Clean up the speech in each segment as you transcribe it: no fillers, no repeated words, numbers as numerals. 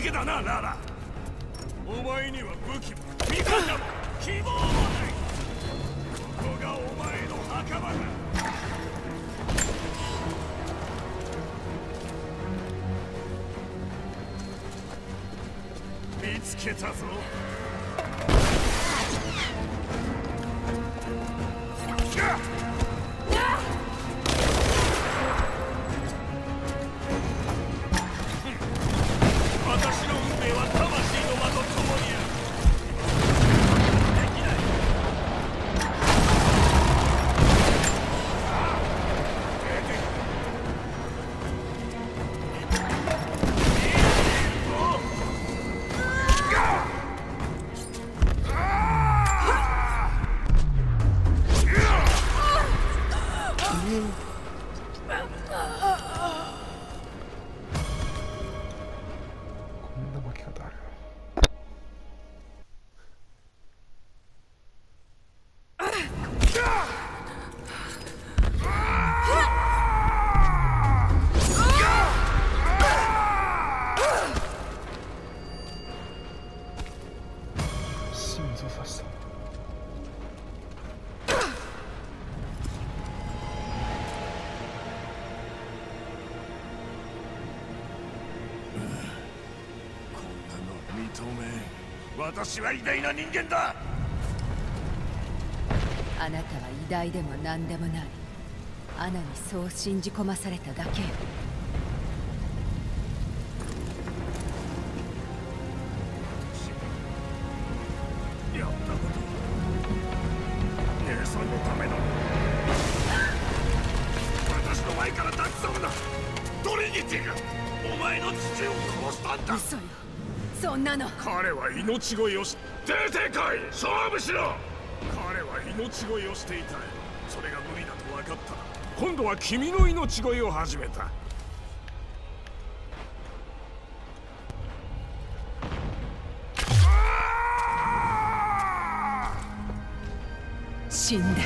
けだな、ララ。お前には武器も味方も希望もない。ここがお前の墓場だ。見つけたぞ。私の運命は魂の間と共にある。できない。出てくる。 こんな負け方ある。心臓刺した。 認めん。私は偉大な人間だ。 あなたは偉大でも何でもない。アナにそう信じ込まされただけよ。 やったこと姉さんのためだ。私の前から立ち去るな。トリニティがお前の父を殺したんだ。 嘘よ、そんなの。 彼は命乞いをし出てこい。勝負しろ。彼は命乞いをしていた。それが無理だと分かったら今度は君の命乞いを始めた。 死んで。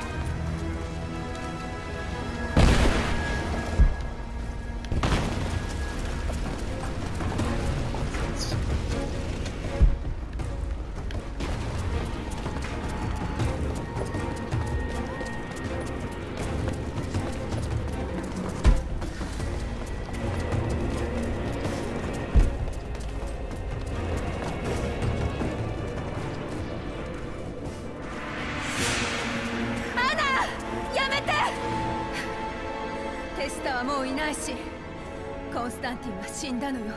テスタはもういないし、コンスタンティンは死んだのよ。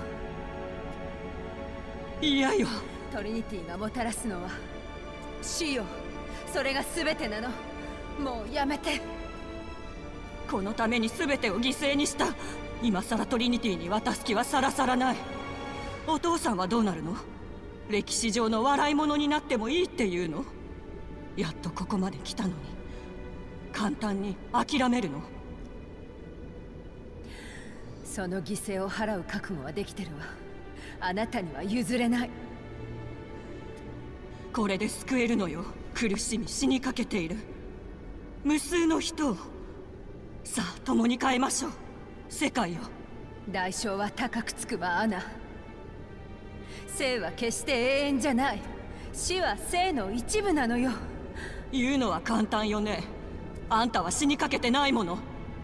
嫌よ。 トリニティがもたらすのは死よ。それが全てなの。もうやめて。 このために全てを犠牲にした。今さらトリニティに渡す気はさらさらない。お父さんはどうなるの？歴史上の笑い物になってもいいっていうの？やっとここまで来たのに簡単に諦めるの？ その犠牲を払う覚悟はできてるわ。あなたには譲れない。 これで救えるのよ。苦しみ死にかけている無数の人を。さあ共に変えましょう、世界を。 代償は高くつくわ、アナ。生は決して永遠じゃない。死は生の一部なのよ。 言うのは簡単よね。あんたは死にかけてないもの。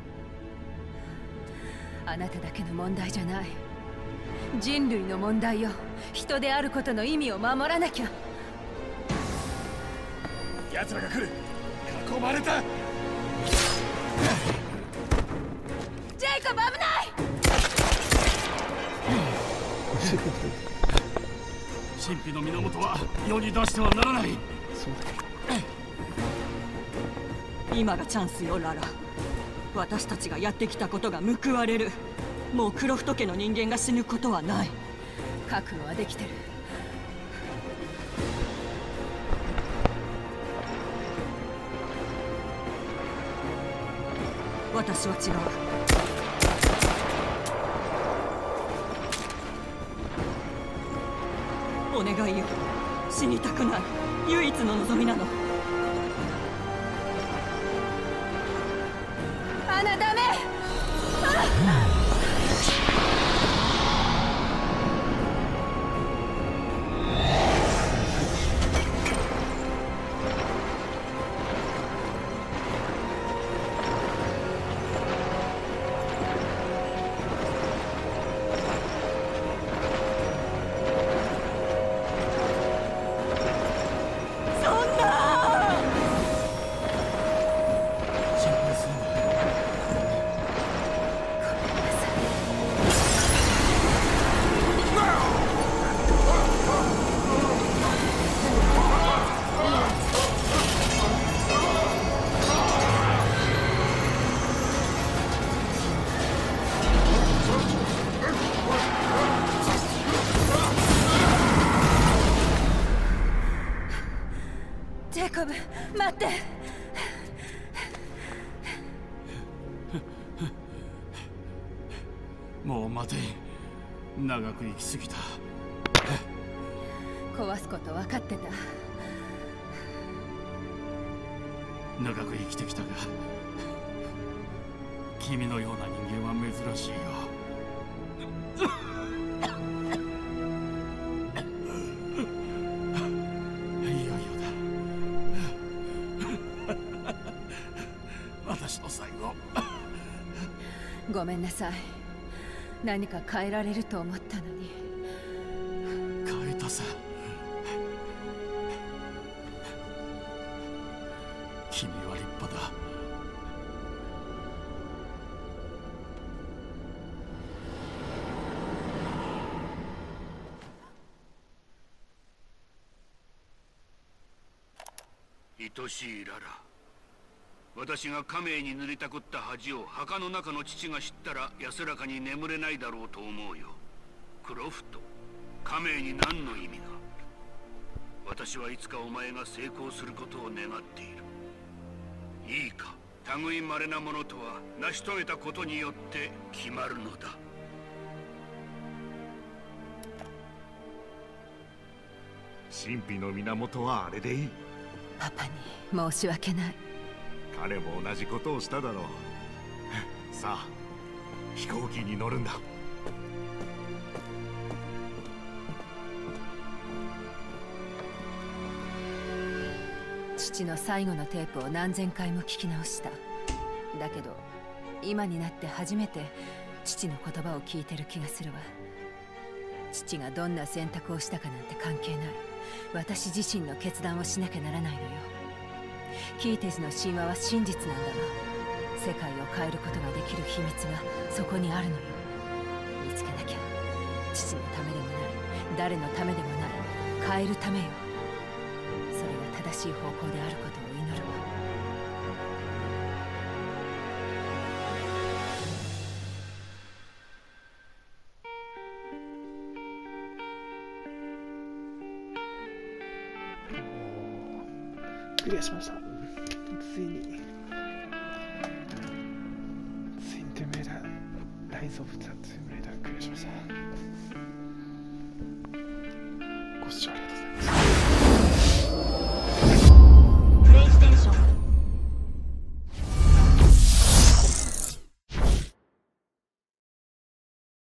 あなただけの問題じゃない。人類の問題よ。人であることの意味を守らなきゃ。 奴らが来る。囲まれた。 ジェイコブ、危ない。 神秘の源は世に出してはならない。 そうだ。 今がチャンスよ、ララ。私たちがやってきたことが報われる。もうクロフト家の人間が死ぬことはない。 覚悟はできてる。 私は違う。お願いよ、死にたくない。唯一の望みなの。 アナ、ダメ。 ってもう待て。長く生きすぎた。 壊すこと分かってた。 長く生きてきたが、君のような人間は珍しいよ。いよいよだ。私の最後。 ごめんなさい。何か変えられると思ったのに。 変えたさ。君は立派だ。 愛しいララ、私が家名に塗りたくった恥を墓の中の父が知ったら安らかに眠れないだろうと思うよ。クロフト、家名に何の意味が。私はいつかお前が成功することを願っている。いいか、類まれなものとは成し遂げたことによって決まるのだ。 神秘の源はあれでいい。 パパに申し訳ない。 彼も同じことをしただろう。さあ、飛行機に乗るんだ。 父の最後のテープを何千回も聞き直した。だけど今になって初めて父の言葉を聞いてる気がするわ。父がどんな選択をしたかなんて関係ない。私自身の決断をしなきゃならないのよ。キーテジの神話は真実なんだわ。世界を変えることができる秘密がそこにあるのよ。見つけなきゃ。父のためでもない、誰のためでもない、変えるためよ。それが正しい方向であることを祈るわ。 クリアしました。ついにテムレーダー、ライズ・オブ・ザ・トゥームレーダークリアしました。ご視聴ありがとうございました。